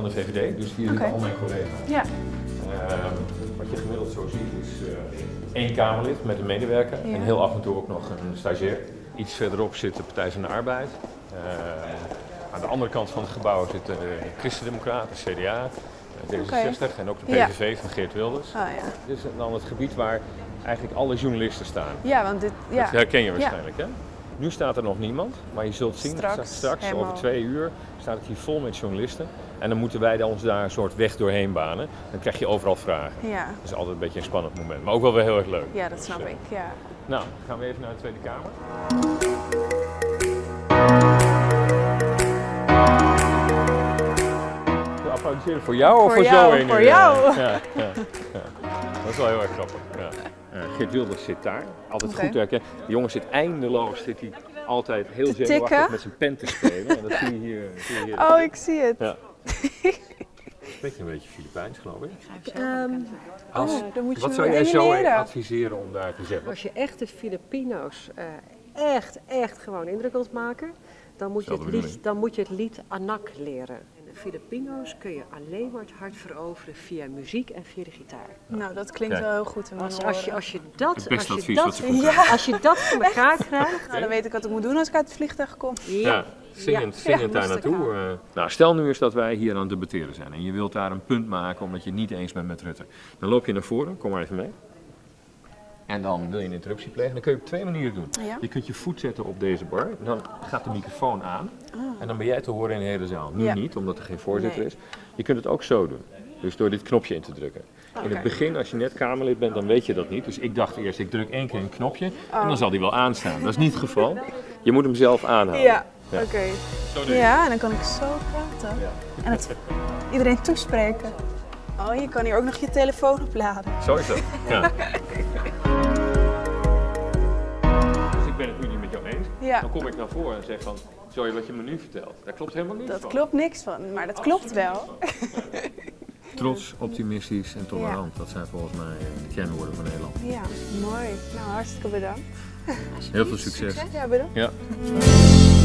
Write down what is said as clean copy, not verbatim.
van de VVD, dus hier zitten al mijn collega's. Ja. Wat je gemiddeld zo ziet is 1 Kamerlid met een medewerker en heel af en toe ook nog een stagiair. Iets verderop zit de Partij van de Arbeid. Aan de andere kant van het gebouw zitten de Christen-Democraten, CDA, D66 en ook de PVV van Geert Wilders. Dit is dan het gebied waar eigenlijk alle journalisten staan. Ja, want dit... Dat herken je waarschijnlijk, hè? Nu staat er nog niemand, maar je zult zien straks over 2 uur staat het hier vol met journalisten. En dan moeten wij ons daar een soort weg doorheen banen. Dan krijg je overal vragen. Ja. Dat is altijd een beetje een spannend moment, maar ook wel weer heel erg leuk. Ja, dat snap ik, ja. Nou, gaan we even naar de Tweede Kamer. Applaudisseren voor jou of voor zo een? Voor jou! Ja. Dat is wel heel erg grappig. Ja. Geert Wilders zit daar, altijd goed te herkennen. De jongen zit eindeloos, zit hij altijd heel zenuwachtig met zijn pen te spelen. En dat zie je hier. Oh, ik zie het. Ja. Spreek je een beetje Filipijns, geloof ik? Wat zou jij zo adviseren om daar te zeggen? Als je echt de Filipino's echt gewoon indruk wilt maken, dan moet je het lied Anak leren. En de Filipino's kun je alleen maar het hart veroveren via muziek en via de gitaar. Nou, dat klinkt wel heel goed. Als je dat voor elkaar krijgt... Nou, dan weet ik wat ik moet doen als ik uit het vliegtuig kom. Ja. Zingend daar naartoe. Nou, stel nu eens dat wij hier aan het debatteren zijn en je wilt daar een punt maken omdat je het niet eens bent met Rutte. Dan loop je naar voren, kom maar even mee. En dan wil je een interruptie plegen. Dan kun je op 2 manieren doen. Ja. Je kunt je voet zetten op deze bar, dan gaat de microfoon aan en dan ben jij te horen in de hele zaal. Nu niet, omdat er geen voorzitter is. Je kunt het ook zo doen, dus door dit knopje in te drukken. In het begin, als je net Kamerlid bent, dan weet je dat niet. Dus ik dacht eerst, ik druk 1 keer een knopje en dan zal die wel aanstaan. Dat is niet het geval. Je moet hem zelf aanhouden. Ja. Oké. Ja, en dan kan ik zo praten. Ja. En het iedereen toespreken. Oh, je kan hier ook nog je telefoon opladen. Zo is dat. Ja. Dus ik ben het nu niet met jou eens. Ja. Dan kom ik naar voren en zeg van, sorry wat je me nu vertelt. Daar klopt helemaal niets van. Dat klopt niks van, maar dat klopt wel. Trots, optimistisch en tolerant. Dat zijn volgens mij de kernwoorden van Nederland. Ja, mooi. Nou, hartstikke bedankt. Heel veel succes. Ja, bedankt. Ja.